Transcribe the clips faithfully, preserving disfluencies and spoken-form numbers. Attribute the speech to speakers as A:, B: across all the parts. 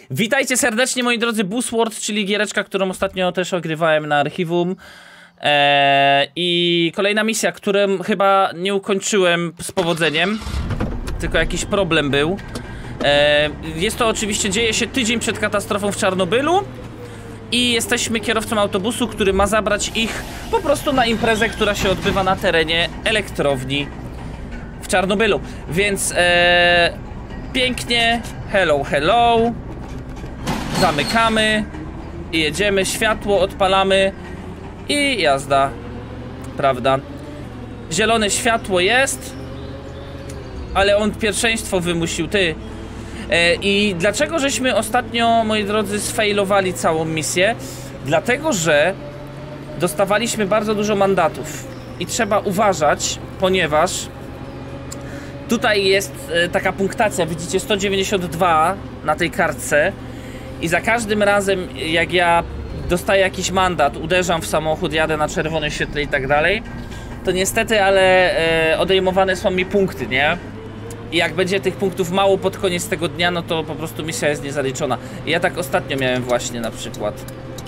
A: Witajcie serdecznie, moi drodzy. Buzzword, czyli giereczka, którą ostatnio też ogrywałem na archiwum. Eee, I kolejna misja, którą chyba nie ukończyłem z powodzeniem, tylko jakiś problem był. Eee, jest to oczywiście, dzieje się tydzień przed katastrofą w Czarnobylu i jesteśmy kierowcą autobusu, który ma zabrać ich po prostu na imprezę, która się odbywa na terenie elektrowni w Czarnobylu. Więc eee, pięknie, hello, hello. Zamykamy i jedziemy, światło odpalamy i jazda, prawda? Zielone światło jest, ale on pierwszeństwo wymusił, ty. E, I dlaczego żeśmy ostatnio, moi drodzy, sfailowali całą misję? Dlatego, że dostawaliśmy bardzo dużo mandatów i trzeba uważać, ponieważ tutaj jest e, taka punktacja, widzicie, sto dziewięćdziesiąt dwa na tej kartce. I za każdym razem, jak ja dostaję jakiś mandat, uderzam w samochód, jadę na czerwone świetle i tak dalej, to niestety, ale e, odejmowane są mi punkty, nie? I jak będzie tych punktów mało pod koniec tego dnia, no to po prostu misja jest niezaliczona. I ja tak ostatnio miałem właśnie na przykład.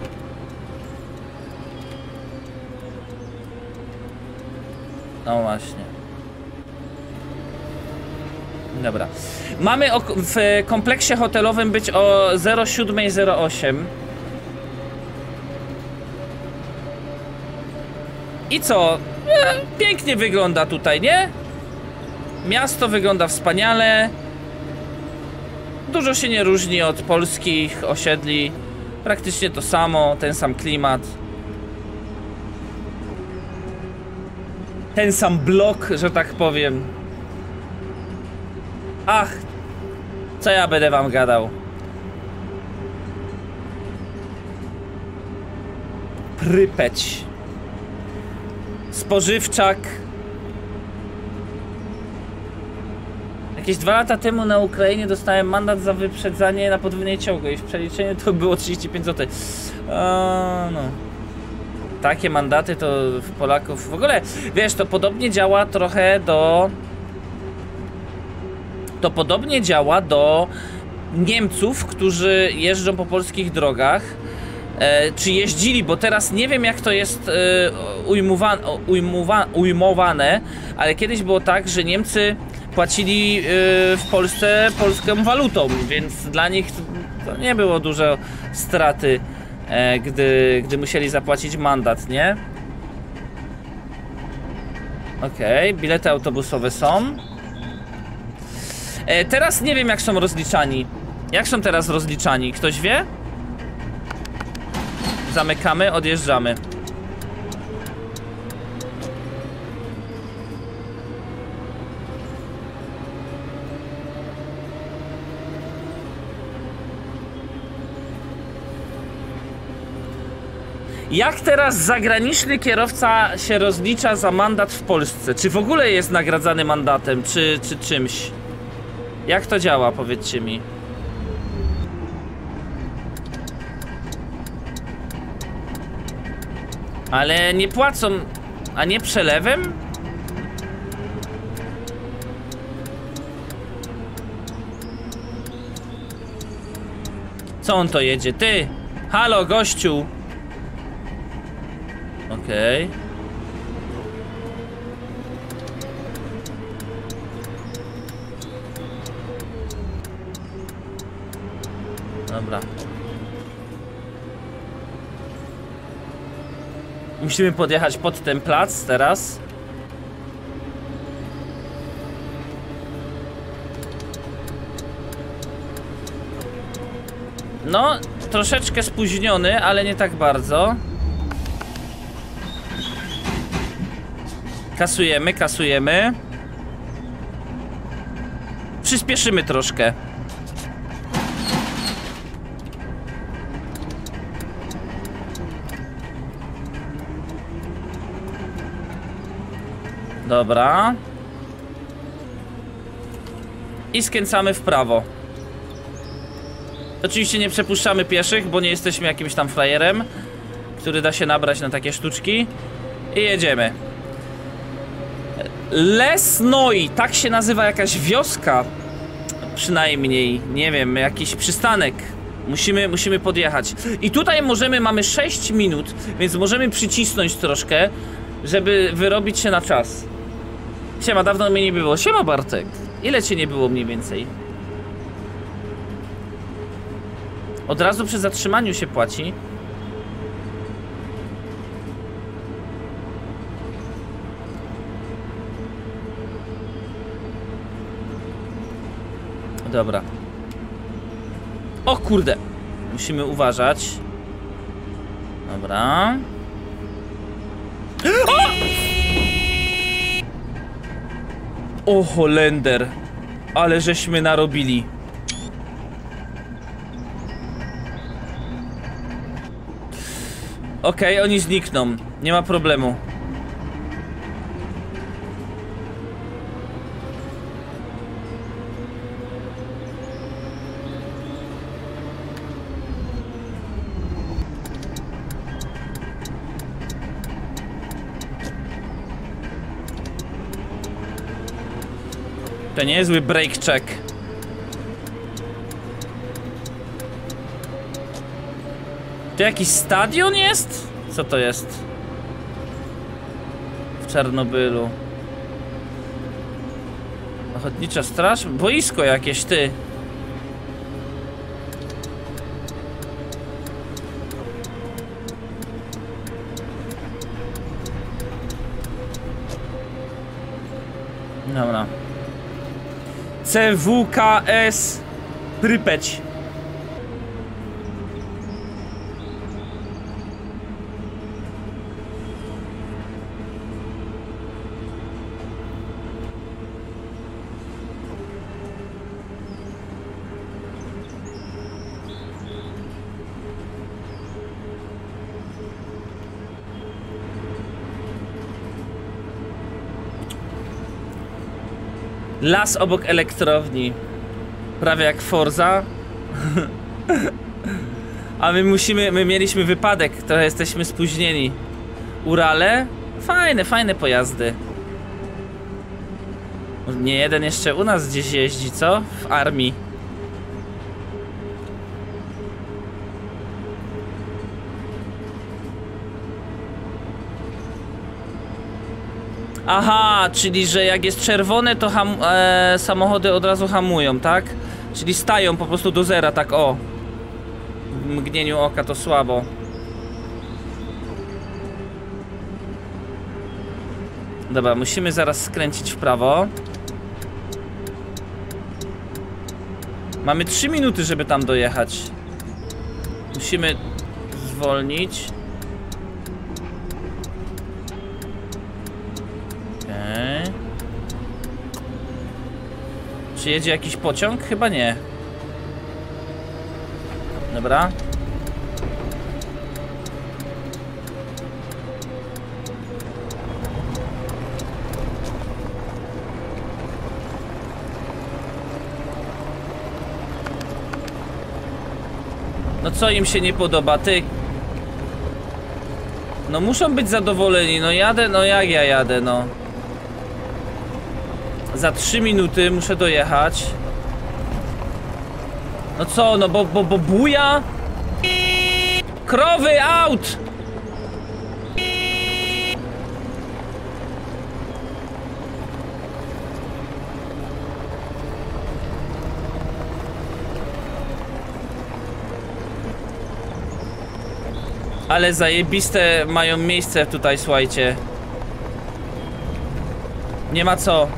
A: No właśnie. Dobra. Mamy o, w kompleksie hotelowym być o zero siedem zero osiem. I co? E, pięknie wygląda tutaj, nie? Miasto wygląda wspaniale. Dużo się nie różni od polskich osiedli. Praktycznie to samo, ten sam klimat. Ten sam blok, że tak powiem. Ach, co ja będę wam gadał? Prypeć. Spożywczak. Jakieś dwa lata temu na Ukrainie dostałem mandat za wyprzedzanie na podwójnej ciągu i w przeliczeniu to było trzydzieści pięć złotych. O, no. Takie mandaty to w Polaków... W ogóle, wiesz, to podobnie działa trochę do... To podobnie działa do Niemców, którzy jeżdżą po polskich drogach. E, czy jeździli, bo teraz nie wiem, jak to jest e, ujmowa, ujmowa, ujmowane, ale kiedyś było tak, że Niemcy płacili e, w Polsce polską walutą, więc dla nich to nie było dużo straty, e, gdy, gdy musieli zapłacić mandat, nie? Okej, okay, bilety autobusowe są. E, teraz nie wiem, jak są rozliczani. Jak są teraz rozliczani? Ktoś wie? Zamykamy, odjeżdżamy. Jak teraz zagraniczny kierowca się rozlicza za mandat w Polsce? Czy w ogóle jest nagradzany mandatem, czy, czy czymś? Jak to działa, powiedzcie mi. Ale nie płacą, a nie przelewem? Co on to jedzie? Ty! Halo, gościu! Okej. Okay. Dobra. Musimy podjechać pod ten plac teraz. No, troszeczkę spóźniony, ale nie tak bardzo. Kasujemy, kasujemy. Przyspieszymy troszkę. Dobra. I skręcamy w prawo. Oczywiście nie przepuszczamy pieszych, bo nie jesteśmy jakimś tam frajerem, który da się nabrać na takie sztuczki. I jedziemy. Lesnoi, tak się nazywa jakaś wioska. Przynajmniej, nie wiem, jakiś przystanek. Musimy, musimy podjechać. I tutaj możemy, mamy sześć minut, więc możemy przycisnąć troszkę, żeby wyrobić się na czas. Siema, dawno mnie nie było. Siema, Bartek. Ile cię nie było mniej więcej? Od razu przy zatrzymaniu się płaci. Dobra. O kurde. Musimy uważać. Dobra. O! O Holender. Ale żeśmy narobili. Okej, okay, oni znikną. Nie ma problemu. To niezły break check. To jakiś stadion jest? Co to jest? W Czarnobylu. Ochotnicza straż? Boisko jakieś, ty. Dobra. C W K S Prypeć. Las obok elektrowni. Prawie jak Forza. A my musimy, my mieliśmy wypadek, trochę jesteśmy spóźnieni. Urale? Fajne, fajne pojazdy. Nie jeden jeszcze u nas gdzieś jeździ, co? W armii. Aha, czyli że jak jest czerwone, to ham e, samochody od razu hamują, tak? Czyli stają po prostu do zera, tak o. W mgnieniu oka to słabo. Dobra, musimy zaraz skręcić w prawo. Mamy trzy minuty, żeby tam dojechać. Musimy zwolnić. Okay. Czy jedzie jakiś pociąg? Chyba nie. Dobra. No co im się nie podoba, ty? No muszą być zadowoleni, no jadę, no jak ja jadę, no. Za trzy minuty muszę dojechać. No co, no bo, bo, bo buja? Krowy, out! Ale zajebiste mają miejsce tutaj, słuchajcie. Nie ma co.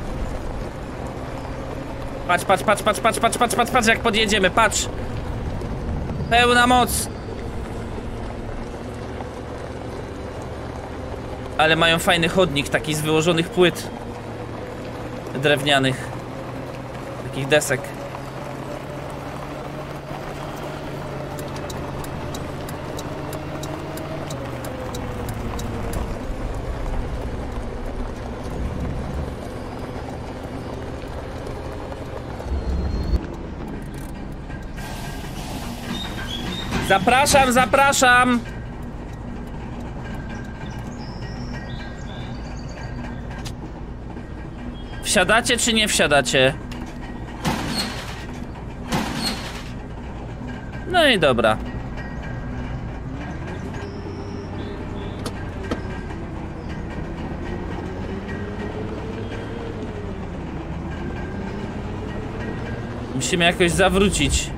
A: Patrz, patrz, patrz, patrz, patrz, patrz, patrz, patrz, patrz, jak podjedziemy, patrz. Pełna moc. Ale mają fajny chodnik, taki z wyłożonych płyt drewnianych. Takich desek. Zapraszam, zapraszam! Wsiadacie czy nie wsiadacie? No i dobra. Musimy jakoś zawrócić.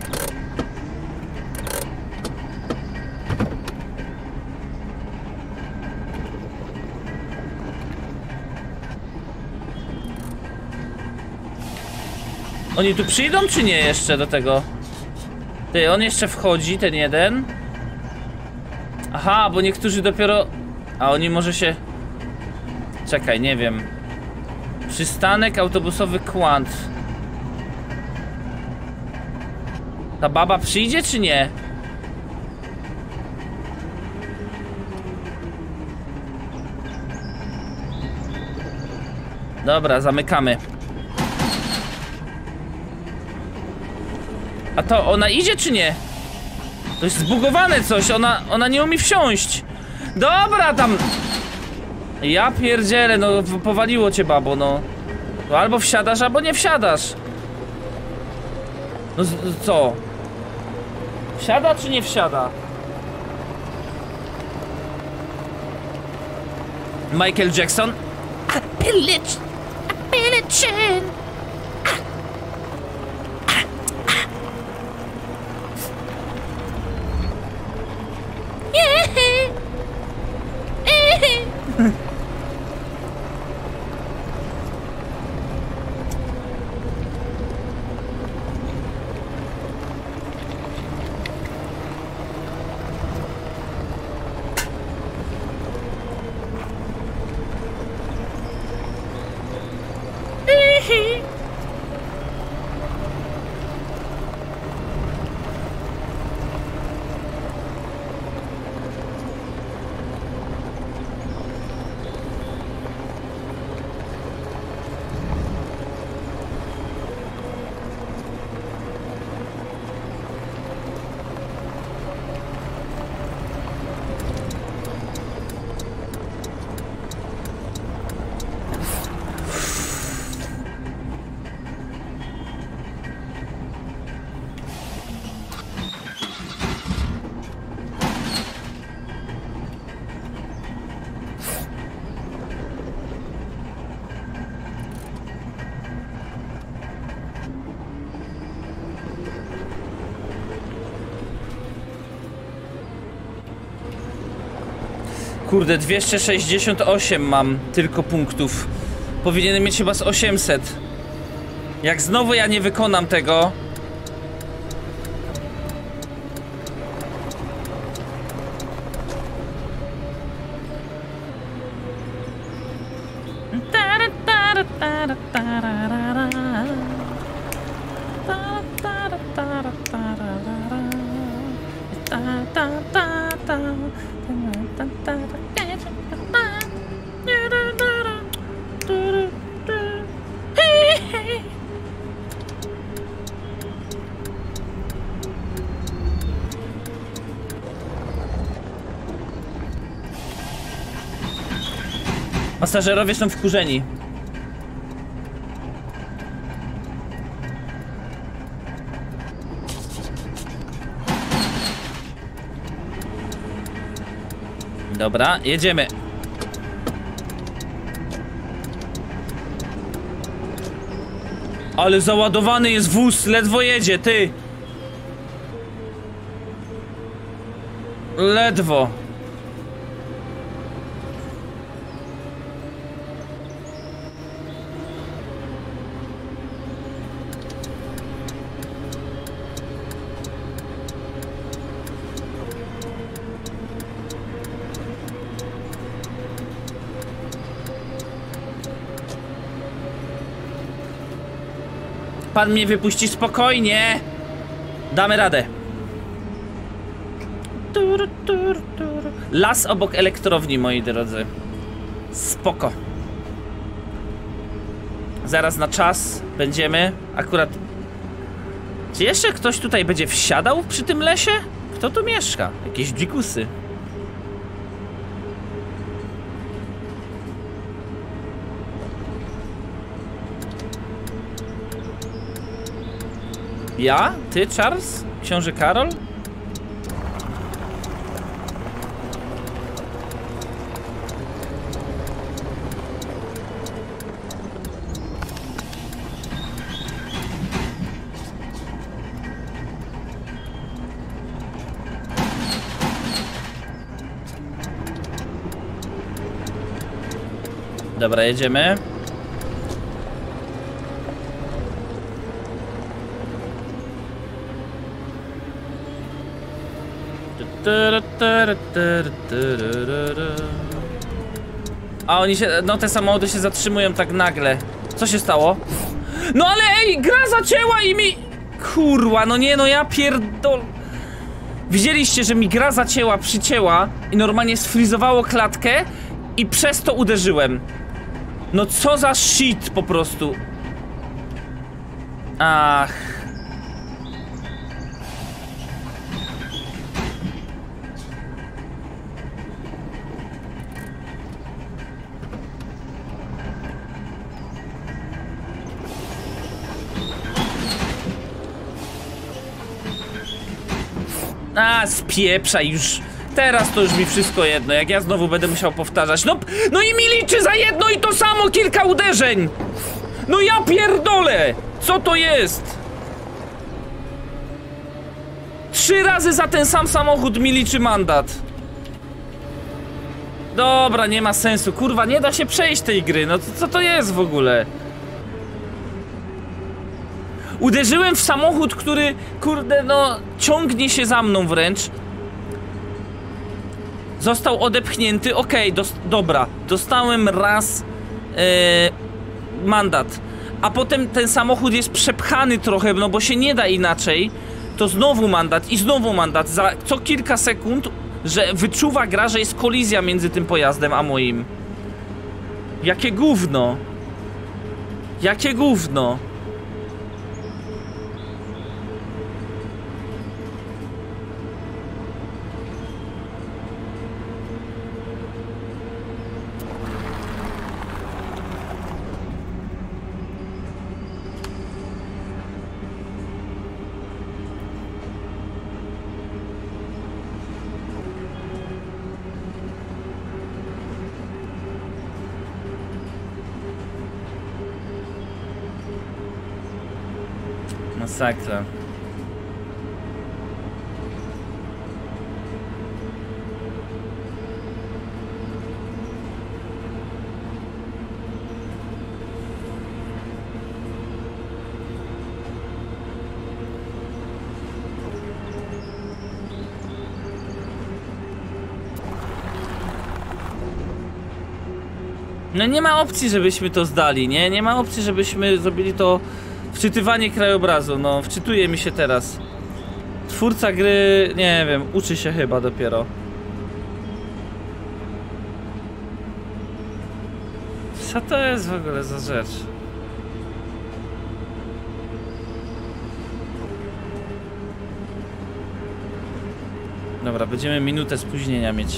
A: Oni tu przyjdą, czy nie jeszcze do tego? Ty, on jeszcze wchodzi, ten jeden. Aha, bo niektórzy dopiero... A oni może się... Czekaj, nie wiem. Przystanek autobusowy Quant. Ta baba przyjdzie, czy nie? Dobra, zamykamy. A to ona idzie, czy nie? To jest zbugowane coś, ona, ona nie umie wsiąść. Dobra, tam... Ja pierdzielę, no powaliło cię, babo, no. No albo wsiadasz, albo nie wsiadasz. No co? Wsiada, czy nie wsiada? Michael Jackson? Appellation. Appellation. Kurde, dwieście sześćdziesiąt osiem mam tylko punktów. Powinienem mieć chyba z osiemset. Jak znowu ja nie wykonam tego... Pasażerowie są wkurzeni. Dobra, jedziemy. Ale załadowany jest wóz, ledwo jedzie, ty. Ledwo. Pan mnie wypuści spokojnie. Damy radę. Las obok elektrowni, moi drodzy. Spoko. Zaraz na czas będziemy. Akurat... Czy jeszcze ktoś tutaj będzie wsiadał przy tym lesie? Kto tu mieszka? Jakieś dzikusy. Ja? Ty, Charles? książę Karol? Dobra, jedziemy. A oni się, no te samochody się zatrzymują tak nagle. Co się stało? No ale ej, gra zacięła i mi... Kurwa, no nie, no ja pierdol... Widzieliście, że mi gra zacięła, przycięła i normalnie sfrizowało klatkę i przez to uderzyłem. No co za shit po prostu. Ach. A, spieprzaj już. Teraz to już mi wszystko jedno, jak ja znowu będę musiał powtarzać. No, no i mi liczy za jedno i to samo kilka uderzeń. No ja pierdolę. Co to jest? Trzy razy za ten sam samochód mi liczy mandat. Dobra, nie ma sensu. Kurwa, nie da się przejść tej gry. No co to jest w ogóle? Uderzyłem w samochód, który, kurde, no, ciągnie się za mną wręcz. Został odepchnięty, okej, okay, dobra, dostałem raz yy, mandat. A potem ten samochód jest przepchany trochę, no bo się nie da inaczej. To znowu mandat i znowu mandat. Za co kilka sekund, że wyczuwa gra, że jest kolizja między tym pojazdem a moim. Jakie gówno. Jakie gówno. Masakra. No nie ma opcji, żebyśmy to zdali, nie? Nie ma opcji, żebyśmy zrobili to. Wczytywanie krajobrazu, no wczytuje mi się teraz. Twórca gry, nie wiem, uczy się chyba dopiero. Co to jest w ogóle za rzecz? Dobra, będziemy minutę spóźnienia mieć.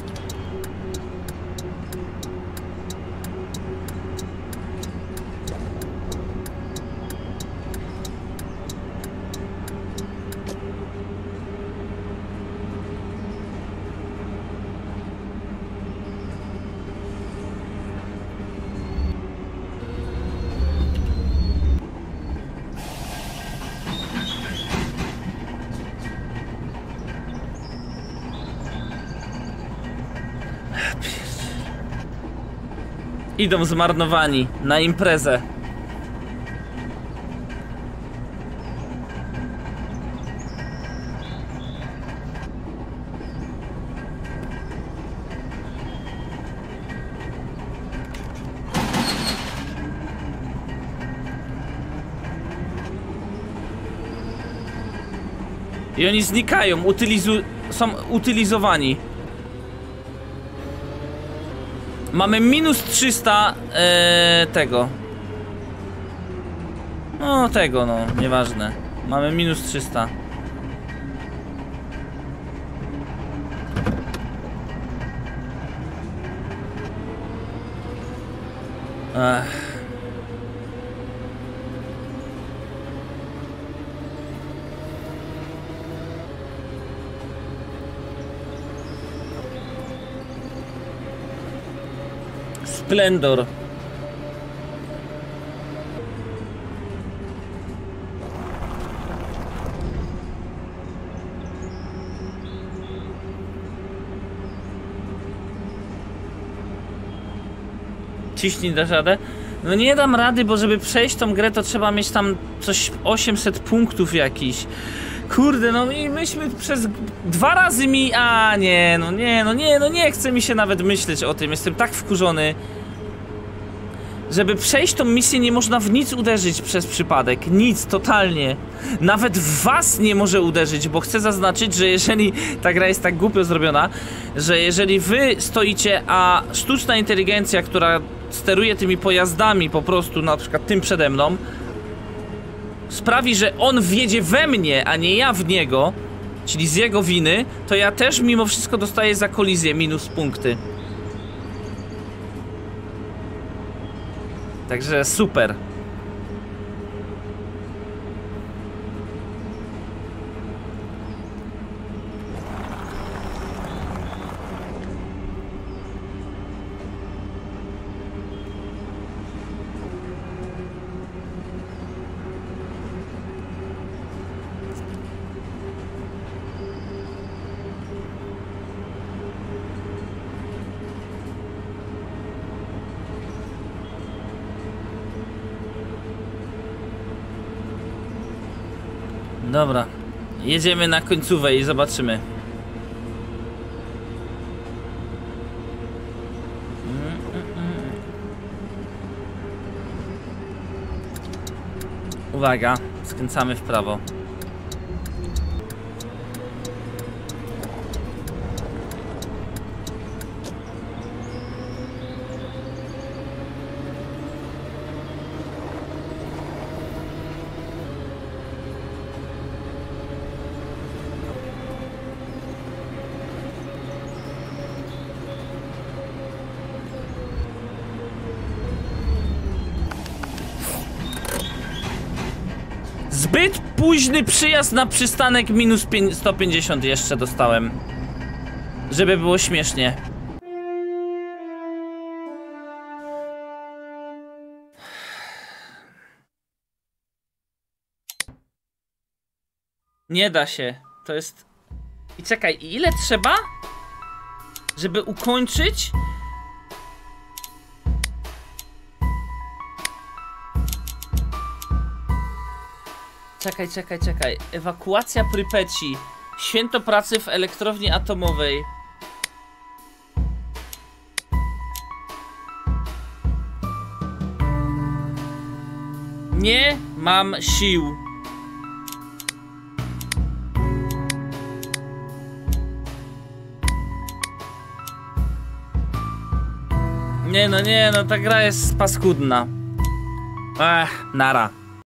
A: Idą zmarnowani na imprezę. I oni znikają, utylizu są utylizowani. Mamy minus trzysta ee, tego. No tego, no, nieważne. Mamy minus trzysta. Ech. Splendor. Ciśnij, dasz radę? No nie dam rady, bo żeby przejść tą grę, to trzeba mieć tam coś osiemset punktów jakiś. Kurde, no i myśmy przez dwa razy mi... A nie, no nie, no nie, no nie chce mi się nawet myśleć o tym. Jestem tak wkurzony. Żeby przejść tą misję, nie można w nic uderzyć przez przypadek. Nic, totalnie. Nawet w was nie może uderzyć, bo chcę zaznaczyć, że jeżeli ta gra jest tak głupio zrobiona, że jeżeli wy stoicie, a sztuczna inteligencja, która steruje tymi pojazdami po prostu, na przykład tym przede mną, sprawi, że on wjedzie we mnie, a nie ja w niego, czyli z jego winy, to ja też mimo wszystko dostaję za kolizję minus punkty. Także super. Dobra, jedziemy na końcówę i zobaczymy. Uwaga, skręcamy w prawo. Zbyt późny przyjazd na przystanek, minus sto pięćdziesiąt jeszcze dostałem. Żeby było śmiesznie. Nie da się. To jest... I czekaj, ile trzeba? Żeby ukończyć? Czekaj, czekaj, czekaj. Ewakuacja Prypeci. Święto pracy w elektrowni atomowej. Nie mam sił. Nie no, nie no, ta gra jest paskudna. Ech, nara.